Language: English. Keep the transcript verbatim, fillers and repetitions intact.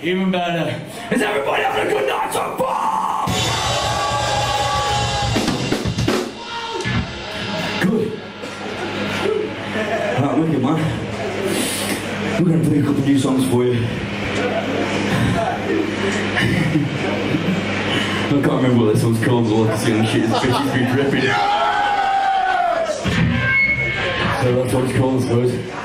Even better. Is everybody having a good night so far? Good. Alright, wicked, man. We're going to play a couple of new songs for you. I can't remember what this one's called, but all I can see on the shit is fishes be dripping. So that's what it's called, I suppose.